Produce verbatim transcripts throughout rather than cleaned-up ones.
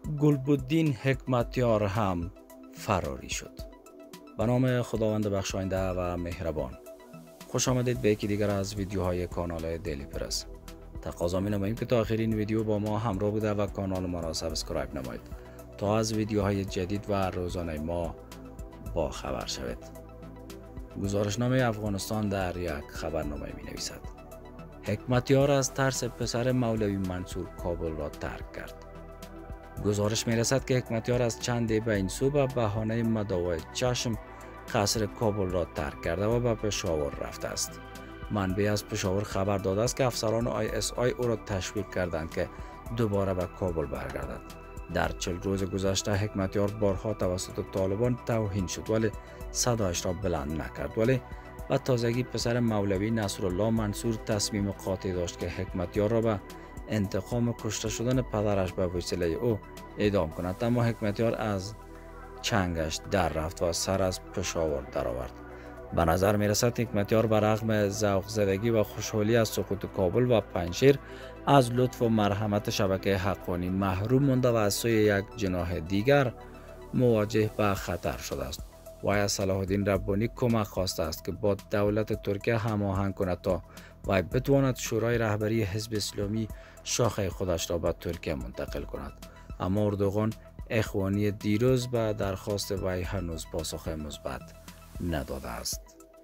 گلبدین حکمتیار هم فراری شد. به نام خداوند بخشاینده و مهربان. خوش آمدید به یکی دیگر از ویدیوهای کانال دیلی پرس. تقاضا می نماییم که تا آخرین ویدیو با ما همراه بوده و کانال ما را سابسکرایب نمایید تا از ویدیوهای جدید و روزانه ما با خبر شوید. گزارشنامه افغانستان در یک خبرنامه می نویسد: حکمتیار از ترس پسر مولوی منصور کابل را ترک کرد. گزارش می رسد که حکمتیار از چند به این سو به بهانه مداوای چشم قصر کابل را ترک کرده و به پشاور رفته است. منبع از پشاور خبر داده است که افسران آی اس آی او را تشویق کردند که دوباره به کابل برگردد. در چل روز گذشته حکمتیار بارها توسط طالبان توهین شد ولی صدایش را بلند نکرد، ولی و تازگی پسر مولوی نصرالله منصور تصمیم قاطع داشت که حکمتیار را به انتقام کشته شدن پدرش به وسیله او اعدام کند، اما حکمتیار از چنگش در رفت و سر از پشاور درآورد. به نظر می رسد حکمتیار بر رغم ذوق زدگی و خوشحالی از سقوط کابل و پنجشیر از لطف و مرحمت شبکه حقانی محروم مانده و از سوی یک جناح دیگر مواجه به خطر شده است. وی از صلاح الدین ربانی کمک خواسته است که با دولت ترکیه هماهنگ کند تا وی بتواند شورای رهبری حزب اسلامی شاخه خودش را به ترکیه منتقل کند، اما اردوغان اخوانی دیروز به درخواست وی هنوز پاسخ مثبت نداده است.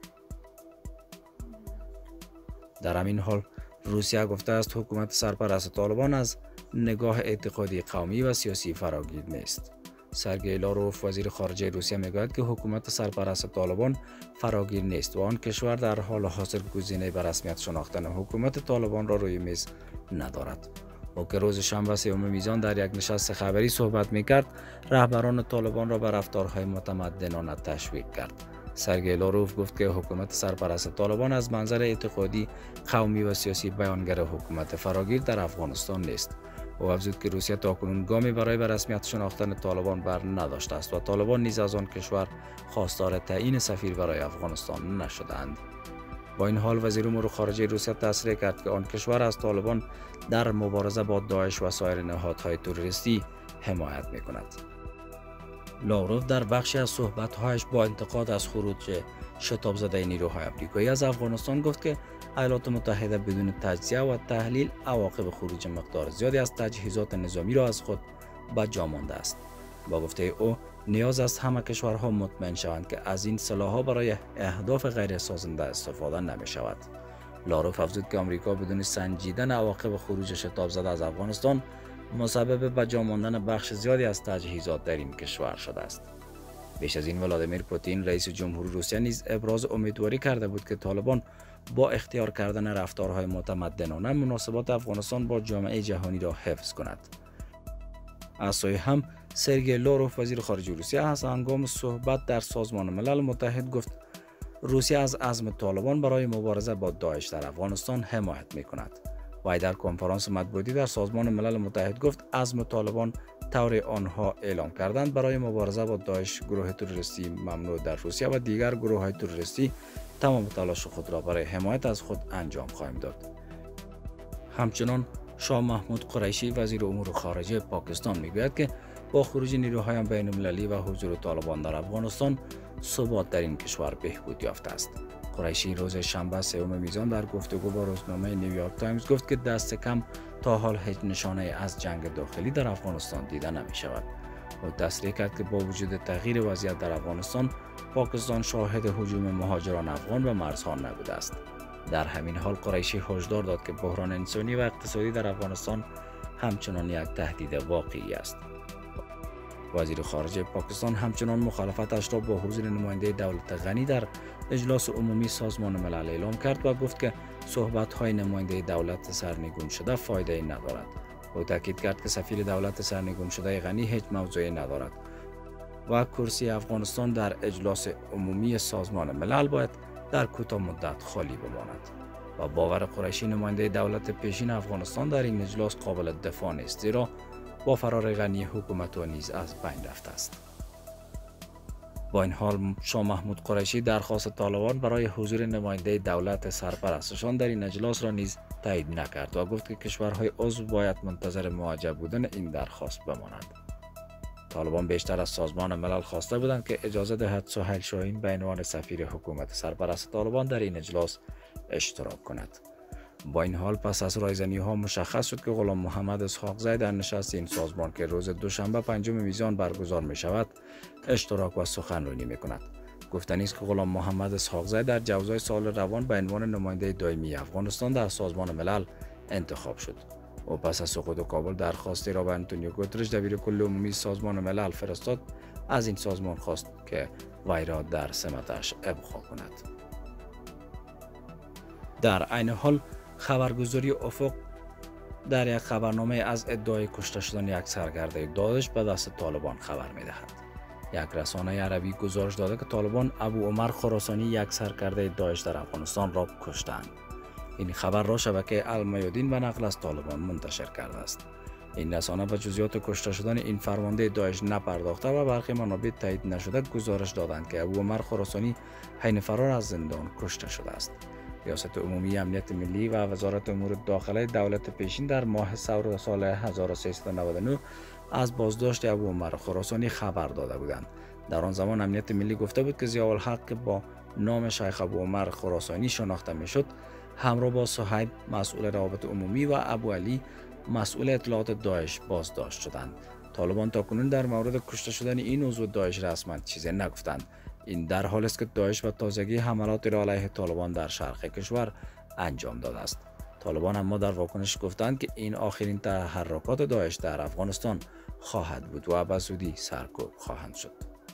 در همین حال روسیه گفته است حکومت سرپرست طالبان از نگاه اعتقادی قومی و سیاسی فراگیر نیست. سرگئی لاروف وزیر خارجه روسیه میگوید که حکومت سرپرست طالبان فراگیر نیست و آن کشور در حال حاضر گزینه به رسمیت شناختن حکومت طالبان را روی میز ندارد. او که روز شنبه سوم میزان در یک نشست خبری صحبت میکرد، رهبران طالبان را به رفتارهای متمدنانه تشویق کرد. سرگئی لاروف گفت که حکومت سرپرست طالبان از منظر اعتقادی قومی و سیاسی بیانگر حکومت فراگیر در افغانستان نیست. او افزود که روسیه تاکنون گامی برای به رسمیت شناختن طالبان بر نداشته است و طالبان نیز از آن کشور خواستار تعیین سفیر برای افغانستان نشدند. با این حال وزیر امور خارجه روسیه تصریح کرد که آن کشور از طالبان در مبارزه با داعش و سایر نهادهای تروریستی حمایت می‌کند. لاروف در بخشی از صحبت‌هایش با انتقاد از خروج شتاب زده نیروهای آمریکایی از افغانستان گفت که ایالات متحده بدون تجزیه و تحلیل عواقب خروج مقدار زیادی از تجهیزات نظامی را از خود به جا مانده است. با گفته او نیاز است همه کشورها مطمئن شوند که از این سلاح‌ها برای اهداف غیر سازنده استفاده نمی شود. لاروف افزود که آمریکا بدون سنجیدن عواقب خروج شتاب زده از افغانستان مسبب به جا ماندن بخش زیادی از تجهیزات در این کشور شده است. بیش از این ولادیمیر پوتین رئیس جمهور روسیه نیز ابراز امیدواری کرده بود که طالبان با اختیار کردن رفتارهای متمدنانه مناسبات افغانستان با جامعه جهانی را حفظ کند. از سوی هم سرگئی لاروف وزیر خارجه روسیه از هنگام صحبت در سازمان ملل متحد گفت روسیه از عزم طالبان برای مبارزه با داعش در افغانستان حمایت می کند. وی در کنفرانس مطبوعاتی در سازمان ملل متحد گفت عزم طالبان طور آنها اعلام کردند برای مبارزه با داعش، گروه تروریستی ممنوع در روسیه و دیگر گروه های تروریستی تمام تلاش خود را برای حمایت از خود انجام خواهیم داد. همچنان شاه محمود قریشی وزیر امور خارجه پاکستان میگوید که با خروج نیروهای بین المللی و حضور طالبان در افغانستان ثبات در این کشور بهبود یافته است. قریشی روز شنبه سوم میزان در گفتگو با روزنامه نیویورک تایمز گفت که دست کم تا حال هیچ نشانه از جنگ داخلی در افغانستان دیده نمی شود. او تصریح کرد که با وجود تغییر وضعیت در افغانستان، پاکستان شاهد هجوم مهاجران افغان به مرزها نبوده است. در همین حال قریشی هشدار داد که بحران انسانی و اقتصادی در افغانستان همچنان یک تهدید واقعی است. وزیر خارجه پاکستان همچنان مخالفتش را با حضور نماینده دولت غنی در اجلاس عمومی سازمان ملل اعلام کرد و گفت که صحبت‌های نماینده دولت سرنگون شده فایده ندارد. او تاکید کرد که سفیر دولت سرنگون شده غنی هیچ موضوعی ندارد و کرسی افغانستان در اجلاس عمومی سازمان ملل باید در کوتاه مدت خالی بماند. و باور قریشی نماینده دولت پیشین افغانستان در این اجلاس قابل دفاع نیست، زیرا با فرار غنی حکومت او نیز از بین رفته است. با این حال شاه محمود قریشی درخواست طالبان برای حضور نماینده دولت سرپرستشان در این اجلاس را نیز تایید نکرد و گفت که کشورهای عضو باید منتظر مواجه بودن این درخواست بمانند. طالبان بیشتر از سازمان ملل خواسته بودند که اجازه دهد سهیل شاهین به عنوان سفیر حکومت سرپرست طالبان در این اجلاس اشتراک کند. با این حال پس از رایزنی ها مشخص شد که غلام محمد اسحاقزی در نشست این سازمان که روز دوشنبه پنجم میزان برگزار می شود اشتراک و سخنرانی می کند. گفتنی است که غلام محمد اسحاقزی در جوزای سال روان به عنوان نماینده دائمی افغانستان در سازمان ملل انتخاب شد. او پس از سقوط کابل درخواستی را به آنتونیو گوترش دبیرکل عمومی سازمان ملل فرستاد. از این سازمان خواست که وی را در سمتش ابقا کند. در عین حال خبرگزاری افق در یک خبرنامه از ادعای کشته شدن یک سرکرده داعش به دست طالبان خبر می دهد. یک رسانه عربی گزارش داده که طالبان ابو عمر خراسانی یک سرکرده داعش در افغانستان را کشتند. این خبر را شبکه المیادین به نقل از طالبان منتشر کرده است. این رسانه به جزئیات کشته شدن این فرمانده داعش نپرداخته و برخی منابع تایید نشده گزارش دادند که ابو عمر خراسانی حین فرار از زندان کشته شده است. ریاست عمومی امنیت ملی و وزارت امور داخله دولت پیشین در ماه سور سال هزار و سیصد و نود و نه از بازداشت ابو عمر خراسانی خبر داده بودند. در آن زمان امنیت ملی گفته بود که ضیاءالحق که با نام شیخ ابو عمر خراسانی شناخته میشد همراه با صهیب مسئول روابط عمومی و ابو علی مسئول اطلاعات داعش بازداشت شدند. طالبان تاکنون در مورد کشته شدن این عضو داعش رسما چیزی نگفتند. این در حالی است که داعش به تازگی حملات را علیه طالبان در شرق کشور انجام داده است. طالبان اما در واکنش گفتند که این آخرین تحرکات داعش در افغانستان خواهد بود و به زودی سرکوب خواهند شد.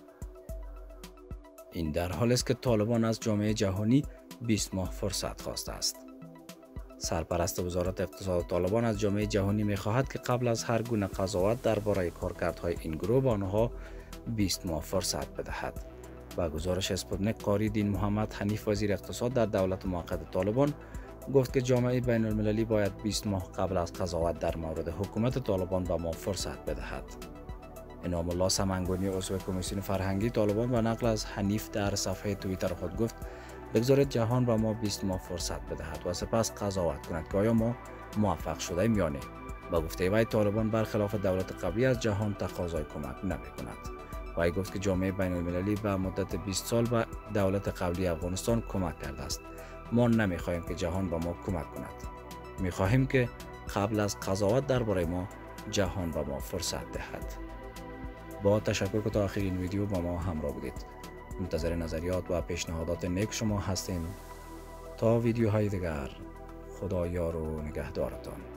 این در حالی است که طالبان از جامعه جهانی بیست ماه فرصت خواسته است. سرپرست وزارت اقتصاد طالبان از جامعه جهانی می‌خواهد که قبل از هر گونه قضاوت درباره کارکردهای این گروه به آنها بیست ماه فرصت بدهد. با گزارش اسپوتنیک قاری دین محمد حنیف وزیر اقتصاد در دولت موقت طالبان گفت که جامعه بین المللی باید بیست ماه قبل از قضاوت در مورد حکومت طالبان به ما فرصت بدهد. انعام الله سمنگونی عضو کمیسیون فرهنگی طالبان به نقل از حنیف در صفحه توییتر خود گفت بگذارید جهان به ما بیست ماه فرصت بدهد و سپس قضاوت کند که آیا ما موفق شده ایم یا نه. با گفته وی طالبان برخلاف دولت قبلی از جهان تقاضای کمک نمی کند. وی گفت که جامعه بین المللی به مدت بیست سال به دولت قبلی افغانستان کمک کرده است. ما نمی خواهیم که جهان به ما کمک کند. می خواهیم که قبل از قضاوت درباره ما جهان به ما فرصت دهد. با تشکر که تا آخر این ویدیو با ما همراه بودید. منتظر نظریات و پیشنهادات نیک شما هستیم. تا ویدیوهای دیگر، خدا یار و نگهدارتان.